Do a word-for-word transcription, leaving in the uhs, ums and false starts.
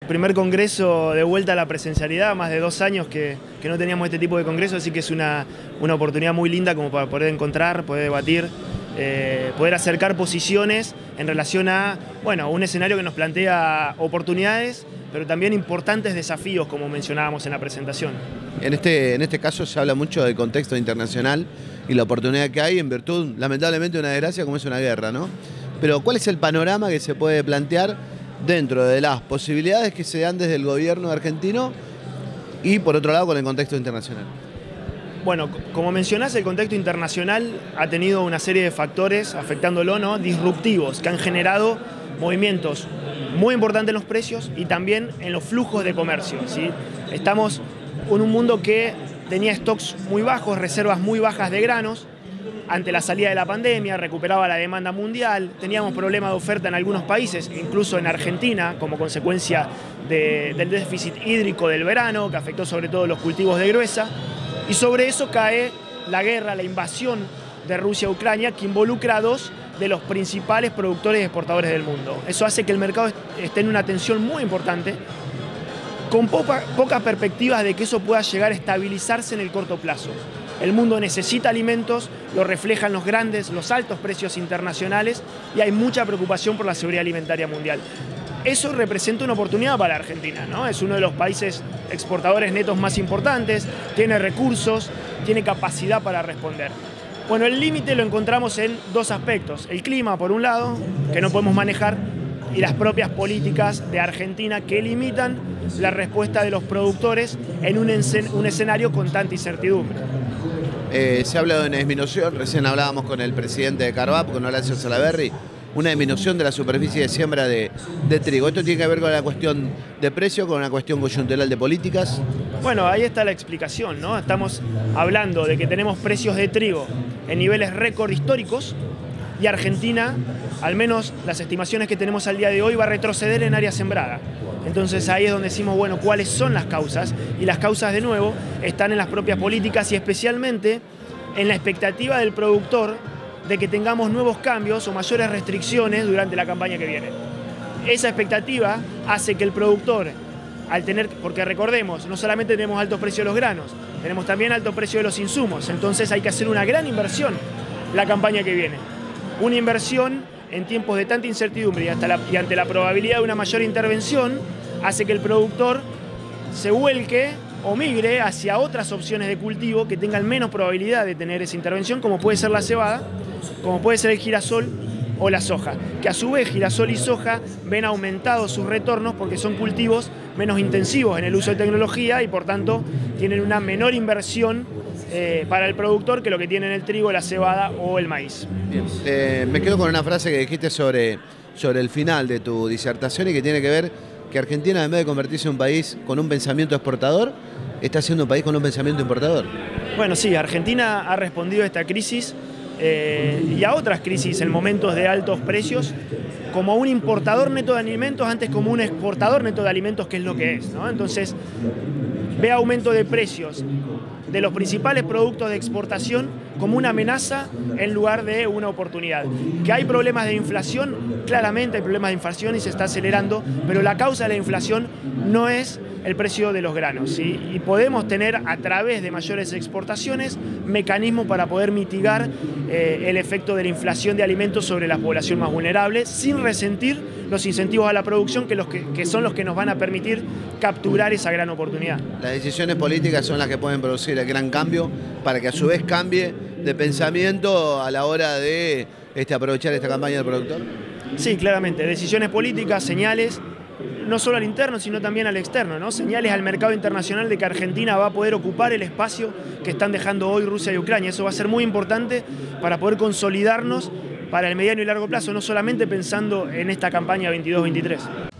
Primer congreso de vuelta a la presencialidad, más de dos años que, que no teníamos este tipo de congreso, así que es una, una oportunidad muy linda como para poder encontrar, poder debatir, eh, poder acercar posiciones en relación a, bueno, un escenario que nos plantea oportunidades, pero también importantes desafíos, como mencionábamos en la presentación. En este, en este caso se habla mucho del contexto internacional y la oportunidad que hay en virtud, lamentablemente, de una desgracia como es una guerra, ¿no? Pero ¿cuál es el panorama que se puede plantear dentro de las posibilidades que se dan desde el gobierno argentino y, por otro lado, con el contexto internacional? Bueno, como mencionás, el contexto internacional ha tenido una serie de factores afectándolo, ¿no?, disruptivos, que han generado movimientos muy importantes en los precios y también en los flujos de comercio, ¿sí? Estamos en un mundo que tenía stocks muy bajos, reservas muy bajas de granos. Ante la salida de la pandemia, recuperaba la demanda mundial, teníamos problemas de oferta en algunos países, incluso en Argentina, como consecuencia de, del déficit hídrico del verano, que afectó sobre todo los cultivos de gruesa, y sobre eso cae la guerra, la invasión de Rusia a Ucrania, que involucra a dos de los principales productores y exportadores del mundo. Eso hace que el mercado esté en una tensión muy importante, con poca, pocas perspectivas de que eso pueda llegar a estabilizarse en el corto plazo. El mundo necesita alimentos, lo reflejan los grandes, los altos precios internacionales y hay mucha preocupación por la seguridad alimentaria mundial. Eso representa una oportunidad para Argentina, ¿no? Es uno de los países exportadores netos más importantes, tiene recursos, tiene capacidad para responder. Bueno, el límite lo encontramos en dos aspectos. El clima, por un lado, que no podemos manejar, y las propias políticas de Argentina que limitan la respuesta de los productores en un, un escenario con tanta incertidumbre. Eh, se ha hablado de una disminución, recién hablábamos con el presidente de Carvap, con Horacio Salaverry, una disminución de la superficie de siembra de, de trigo. ¿Esto tiene que ver con la cuestión de precio, con una cuestión coyuntural de políticas? Bueno, ahí está la explicación, ¿no? Estamos hablando de que tenemos precios de trigo en niveles récord históricos y Argentina, al menos las estimaciones que tenemos al día de hoy, va a retroceder en área sembrada. Entonces ahí es donde decimos, bueno, ¿cuáles son las causas? Y las causas, de nuevo, están en las propias políticas y especialmente en la expectativa del productor de que tengamos nuevos cambios o mayores restricciones durante la campaña que viene. Esa expectativa hace que el productor, al tener, porque recordemos, no solamente tenemos altos precios de los granos, tenemos también alto precio de los insumos, entonces hay que hacer una gran inversión la campaña que viene. Una inversión en tiempos de tanta incertidumbre y, hasta la, y ante la probabilidad de una mayor intervención, hace que el productor se vuelque o migre hacia otras opciones de cultivo que tengan menos probabilidad de tener esa intervención, como puede ser la cebada, como puede ser el girasol o la soja, que a su vez girasol y soja ven aumentados sus retornos porque son cultivos menos intensivos en el uso de tecnología y por tanto tienen una menor inversión eh, para el productor que lo que tienen el trigo, la cebada o el maíz. Bien. Eh, me quedo con una frase que dijiste sobre, sobre el final de tu disertación y que tiene que ver que Argentina, en vez de convertirse en un país con un pensamiento exportador, está siendo un país con un pensamiento importador. Bueno, sí, Argentina ha respondido a esta crisis eh, y a otras crisis en momentos de altos precios como un importador neto de alimentos antes como un exportador neto de alimentos, que es lo que es, ¿no? Entonces, ve aumento de precios de los principales productos de exportación como una amenaza en lugar de una oportunidad. Que hay problemas de inflación, claramente hay problemas de inflación y se está acelerando, pero la causa de la inflación no es el precio de los granos, ¿sí? Y podemos tener a través de mayores exportaciones mecanismos para poder mitigar eh, el efecto de la inflación de alimentos sobre la población más vulnerable sin resentir los incentivos a la producción que, los que, que son los que nos van a permitir capturar esa gran oportunidad. Las decisiones políticas son las que pueden producir el gran cambio para que a su vez cambie de pensamiento a la hora de este, aprovechar esta campaña del productor. Sí, claramente, decisiones políticas, señales, no solo al interno, sino también al externo, ¿no? Señales al mercado internacional de que Argentina va a poder ocupar el espacio que están dejando hoy Rusia y Ucrania. Eso va a ser muy importante para poder consolidarnos para el mediano y largo plazo, no solamente pensando en esta campaña veintidós veintitrés.